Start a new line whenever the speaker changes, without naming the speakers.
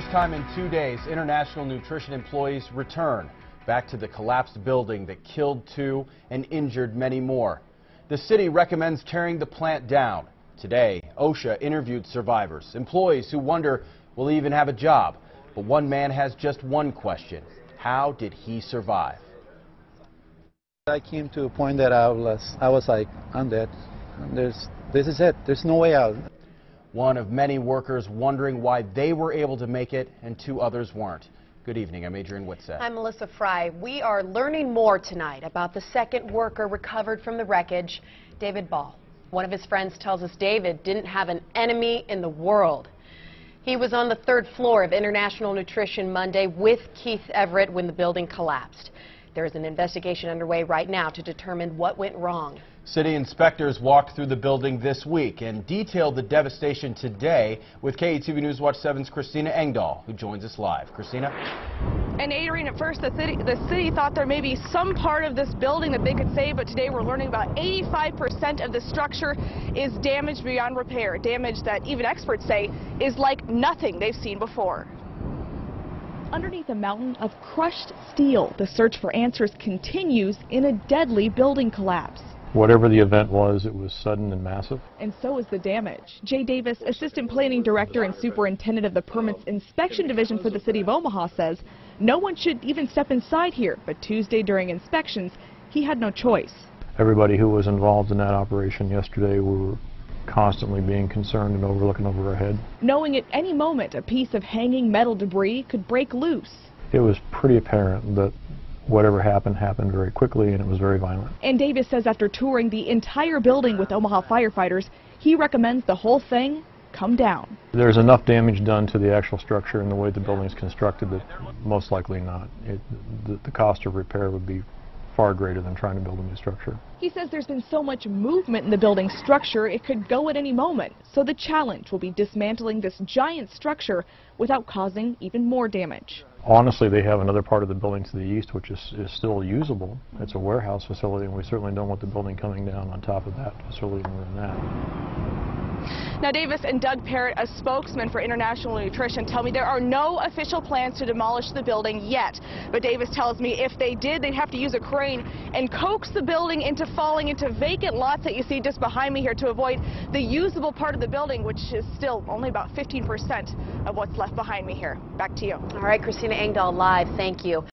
first time in 2 days, international nutrition employees return back to the collapsed building that killed 2 and injured many more. The city recommends tearing the plant down. Today, OSHA interviewed survivors, employees who wonder will he even have a job. But one man has just one question: how did he survive?
I came to a point that I was like, I'm dead. This is it. There's no way out.
One of many workers wondering why they were able to make it and 2 others weren't. Good evening. I'm Adrian Whitsett.
I'm Melissa Fry. We are learning more tonight about the second worker recovered from the wreckage, David Ball. One of his friends tells us David didn't have an enemy in the world. He was on the 3rd floor of International Nutrition Monday with Keith Everett when the building collapsed. There is an investigation underway right now to determine what went wrong.
City inspectors walked through the building this week and detailed the devastation today with KETV News Watch 7's Christina Engdahl, who joins us live. Christina?
And Adrian, at first the city thought there may be some part of this building that they could save, but today we're learning about 85% of the structure is damaged beyond repair, damage that even experts say is like nothing they've seen before. Underneath a mountain of crushed steel, the search for answers continues in a deadly building collapse.
Whatever the event was, it was sudden and massive.
And so is the damage. Jay Davis, Assistant Planning Director and Superintendent of the Permits Inspection Division for the City of Omaha, says no one should even step inside here, but Tuesday during inspections, he had no choice.
Everybody who was involved in that operation yesterday were constantly being concerned and looking over our head.
Knowing at any moment a piece of hanging metal debris could break loose.
It was pretty apparent that whatever happened very quickly, and it was very violent.
And Davis says after touring the entire building with Omaha firefighters, he recommends the whole thing come down.
There's enough damage done to the actual structure and the way the building is constructed that most likely not. The cost of repair would be far greater than trying to build a new structure.
He says there's been so much movement in the building structure it could go at any moment. So the challenge will be dismantling this giant structure without causing even more damage.
Honestly, they have another part of the building to the east which is still usable. It's a warehouse facility, and we certainly don't want the building coming down on top of that facility more than that.
Now, Davis and Doug Parrott, a spokesman for International Nutrition, tell me there are no official plans to demolish the building yet. But Davis tells me if they did, they'd have to use a crane and coax the building into falling into vacant lots that you see just behind me here to avoid the usable part of the building, which is still only about 15% of what's left behind me here. Back to you.
All right, Christina Engdahl live. Thank you.